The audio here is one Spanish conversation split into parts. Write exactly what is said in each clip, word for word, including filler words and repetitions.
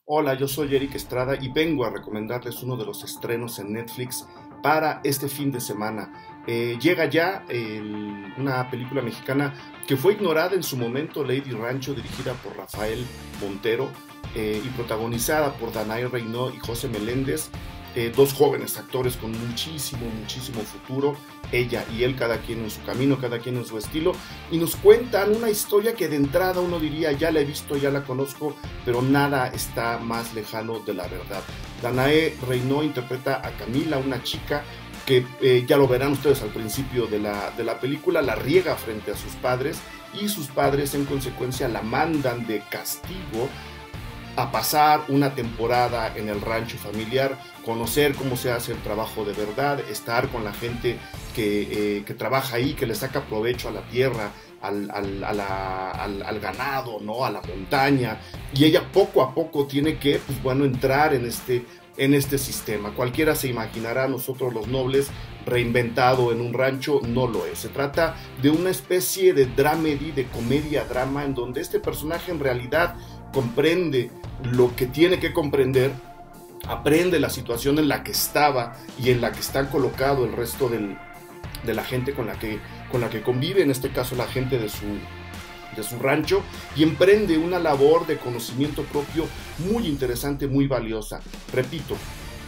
Hola, yo soy Eric Estrada y vengo a recomendarles uno de los estrenos en Netflix para este fin de semana. Eh, llega ya el, una película mexicana que fue ignorada en su momento, Lady Rancho, dirigida por Rafael Montero eh, y protagonizada por Danae Reynaud y José Meléndez, eh, dos jóvenes actores con muchísimo, muchísimo futuro, ella y él, cada quien en su camino, cada quien en su estilo, y nos cuentan una historia que de entrada uno diría, ya la he visto, ya la conozco, pero nada está más lejano de la verdad. Danae Reynaud interpreta a Camila, una chica que eh, ya lo verán ustedes al principio de la, de la película, la riega frente a sus padres, y sus padres en consecuencia la mandan de castigo a pasar una temporada en el rancho familiar, conocer cómo se hace el trabajo de verdad, estar con la gente que, eh, que trabaja ahí, que le saca provecho a la tierra, al, al, a la, al, al ganado, ¿no? A la montaña, y ella poco a poco tiene que, pues bueno, entrar en este, en este sistema. Cualquiera se imaginará, nosotros los nobles, reinventado en un rancho, no lo es. Se trata de una especie de dramedy, de comedia-drama, en donde este personaje en realidad comprende lo que tiene que comprender, aprende la situación en la que estaba y en la que está colocado el resto del, de la gente con la, que, con la que convive, en este caso la gente de su, de su rancho, y emprende una labor de conocimiento propio muy interesante, muy valiosa. Repito,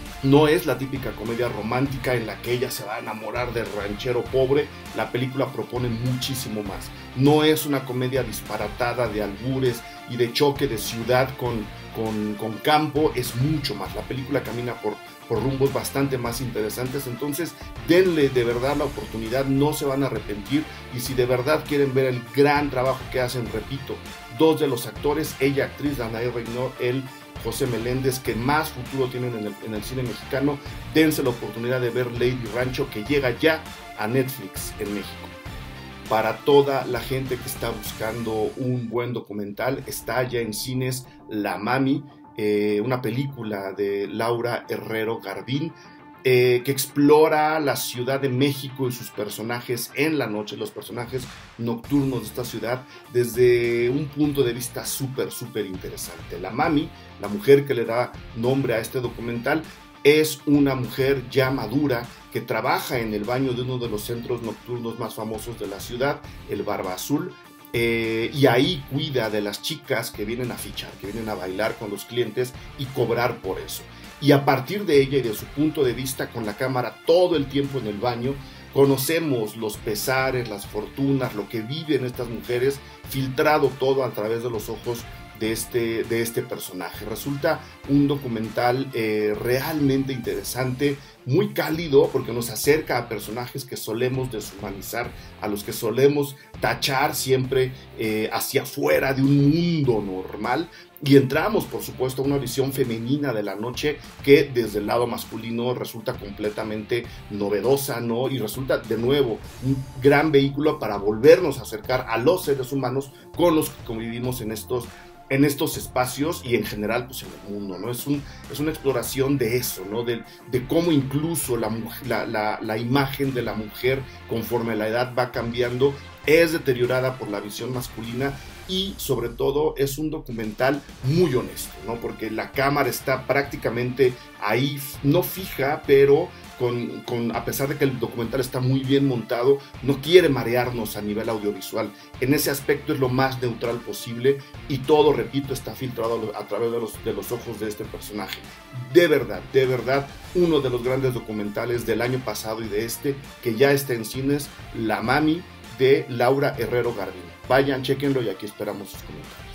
no es la típica comedia romántica en la que ella se va a enamorar del ranchero pobre. La película propone muchísimo más. No es una comedia disparatada de albures y de choque de ciudad con, con, con campo, es mucho más. La película camina por, por rumbos bastante más interesantes, entonces denle de verdad la oportunidad, no se van a arrepentir, y si de verdad quieren ver el gran trabajo que hacen, repito, dos de los actores, ella actriz, Danae Reynaud, él José Meléndez, que más futuro tienen en el, en el cine mexicano, dense la oportunidad de ver Lady Rancho, que llega ya a Netflix en México. Para toda la gente que está buscando un buen documental, está ya en cines La Mami, eh, una película de Laura Herrero Garbín, eh, que explora la Ciudad de México y sus personajes en la noche, los personajes nocturnos de esta ciudad, desde un punto de vista súper, súper interesante. La Mami, la mujer que le da nombre a este documental, es una mujer ya madura que trabaja en el baño de uno de los centros nocturnos más famosos de la ciudad, el Barba Azul, eh, y ahí cuida de las chicas que vienen a fichar, que vienen a bailar con los clientes y cobrar por eso. Y a partir de ella y de su punto de vista, con la cámara todo el tiempo en el baño, conocemos los pesares, las fortunas, lo que viven estas mujeres, filtrado todo a través de los ojos de este, de este personaje. Resulta un documental eh, realmente interesante, muy cálido, porque nos acerca a personajes que solemos deshumanizar, a los que solemos tachar siempre eh, hacia afuera de un mundo normal, y entramos, por supuesto, a una visión femenina de la noche que desde el lado masculino resulta completamente novedosa, ¿no? Y resulta, de nuevo, un gran vehículo para volvernos a acercar a los seres humanos con los que convivimos en estos en estos espacios y en general pues en el mundo, ¿no? Es, un, es una exploración de eso, ¿no? De, de cómo incluso la, la, la, la imagen de la mujer conforme la edad va cambiando es deteriorada por la visión masculina, y sobre todo es un documental muy honesto, ¿no? Porque la cámara está prácticamente ahí, no fija, pero con, con, a pesar de que el documental está muy bien montado, no quiere marearnos a nivel audiovisual. En ese aspecto es lo más neutral posible, y todo, repito, está filtrado a través de los, de los ojos de este personaje. De verdad, de verdad, uno de los grandes documentales del año pasado y de este, que ya está en cines, La Mami, de Laura Herrero Garbín. Vayan, chéquenlo, y aquí esperamos sus comentarios.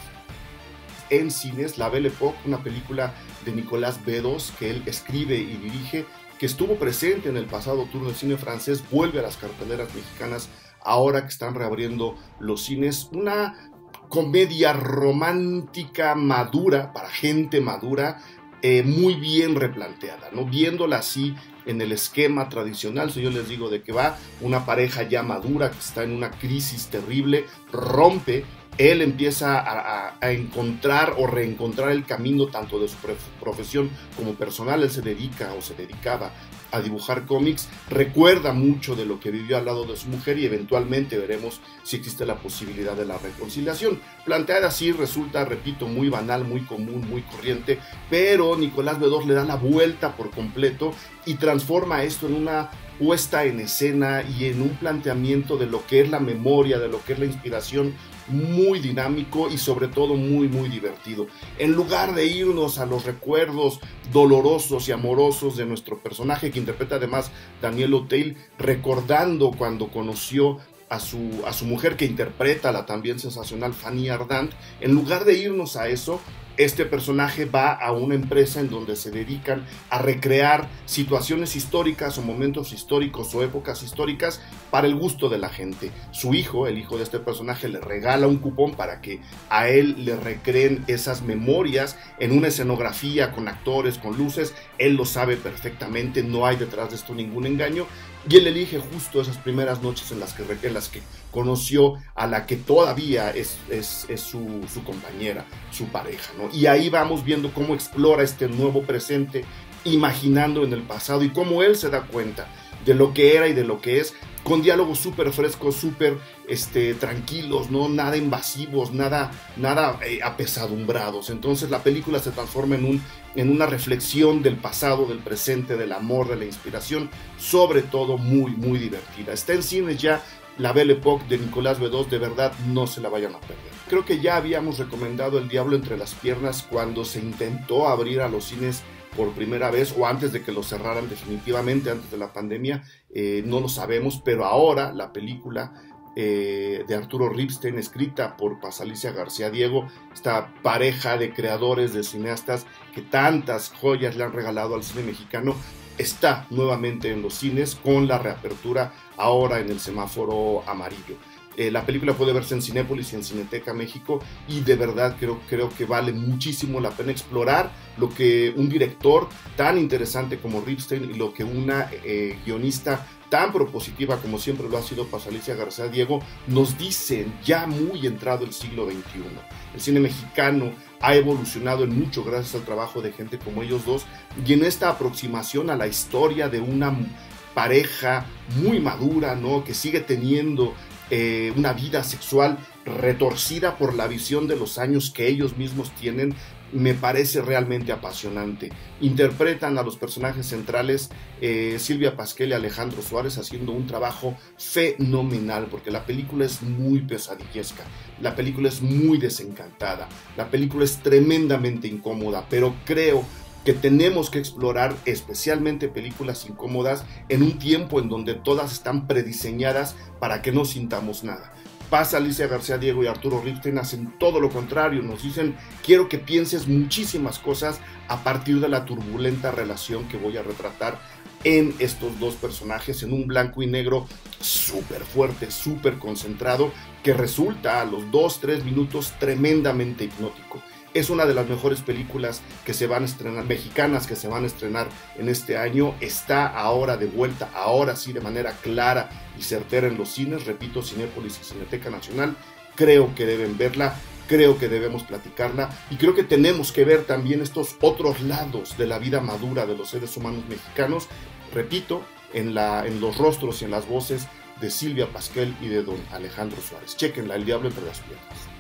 En cines, La Belle Époque, una película de Nicolas Bedos que él escribe y dirige, que estuvo presente en el pasado turno del cine francés, vuelve a las carteleras mexicanas ahora que están reabriendo los cines. Una comedia romántica madura, para gente madura, eh, muy bien replanteada, ¿no? Viéndola así en el esquema tradicional, si yo les digo de que va una pareja ya madura que está en una crisis terrible, rompe, él empieza a, a, a encontrar o reencontrar el camino tanto de su profesión como personal. Él se dedica o se dedicaba a dibujar cómics, recuerda mucho de lo que vivió al lado de su mujer y eventualmente veremos si existe la posibilidad de la reconciliación. Planteada así resulta, repito, muy banal, muy común, muy corriente, pero Nicolás Bedós le da la vuelta por completo y transforma esto en una puesta en escena y en un planteamiento de lo que es la memoria, de lo que es la inspiración, muy dinámico y sobre todo muy muy divertido. En lugar de irnos a los recuerdos dolorosos y amorosos de nuestro personaje, que interpreta además Daniel Auteuil, recordando cuando conoció a su, a su mujer, que interpreta la también sensacional Fanny Ardant, en lugar de irnos a eso, este personaje va a una empresa en donde se dedican a recrear situaciones históricas o momentos históricos o épocas históricas para el gusto de la gente. Su hijo, el hijo de este personaje, le regala un cupón para que a él le recreen esas memorias en una escenografía con actores, con luces. Él lo sabe perfectamente, no hay detrás de esto ningún engaño. Y él elige justo esas primeras noches en las que, en las que conoció a la que todavía es, es, es su, su compañera, su pareja, ¿no? Y ahí vamos viendo cómo explora este nuevo presente, imaginando en el pasado y cómo él se da cuenta de lo que era y de lo que es, con diálogos súper frescos, súper este, tranquilos, ¿no? Nada invasivos, nada, nada eh, apesadumbrados. Entonces la película se transforma en, un, en una reflexión del pasado, del presente, del amor, de la inspiración, sobre todo muy, muy divertida. Está en cines ya La Belle Époque de Nicolás Bedós, de verdad no se la vayan a perder. Creo que ya habíamos recomendado El Diablo entre las piernas cuando se intentó abrir a los cines por primera vez o antes de que lo cerraran definitivamente, antes de la pandemia, eh, no lo sabemos, pero ahora la película eh, de Arturo Ripstein, escrita por Pasalicia García Diego, esta pareja de creadores, de cineastas que tantas joyas le han regalado al cine mexicano, está nuevamente en los cines con la reapertura ahora en el semáforo amarillo. Eh, la película puede verse en Cinépolis y en Cineteca México y de verdad creo, creo que vale muchísimo la pena explorar lo que un director tan interesante como Ripstein y lo que una eh, guionista tan propositiva como siempre lo ha sido Pasalicia García Diego nos dicen ya muy entrado el siglo veintiuno. El cine mexicano ha evolucionado en mucho gracias al trabajo de gente como ellos dos y en esta aproximación a la historia de una pareja muy madura, ¿no? Que sigue teniendo Eh, una vida sexual retorcida por la visión de los años que ellos mismos tienen, me parece realmente apasionante. Interpretan a los personajes centrales eh, Silvia Pasquel y Alejandro Suárez haciendo un trabajo fenomenal, porque la película es muy pesadillesca, la película es muy desencantada, la película es tremendamente incómoda, pero creo que tenemos que explorar especialmente películas incómodas en un tiempo en donde todas están prediseñadas para que no sintamos nada. Pasalicia García Diego y Arturo Ripstein hacen todo lo contrario, nos dicen quiero que pienses muchísimas cosas a partir de la turbulenta relación que voy a retratar en estos dos personajes, en un blanco y negro súper fuerte, súper concentrado, que resulta a los dos, tres minutos tremendamente hipnótico. Es una de las mejores películas que se van a estrenar, mexicanas que se van a estrenar en este año. Está ahora de vuelta, ahora sí de manera clara y certera en los cines. Repito, Cinépolis y Cineteca Nacional. Creo que deben verla, creo que debemos platicarla y creo que tenemos que ver también estos otros lados de la vida madura de los seres humanos mexicanos. Repito, en, la, en los rostros y en las voces de Silvia Pasquel y de don Alejandro Suárez. Chéquenla, El Diablo entre las piernas.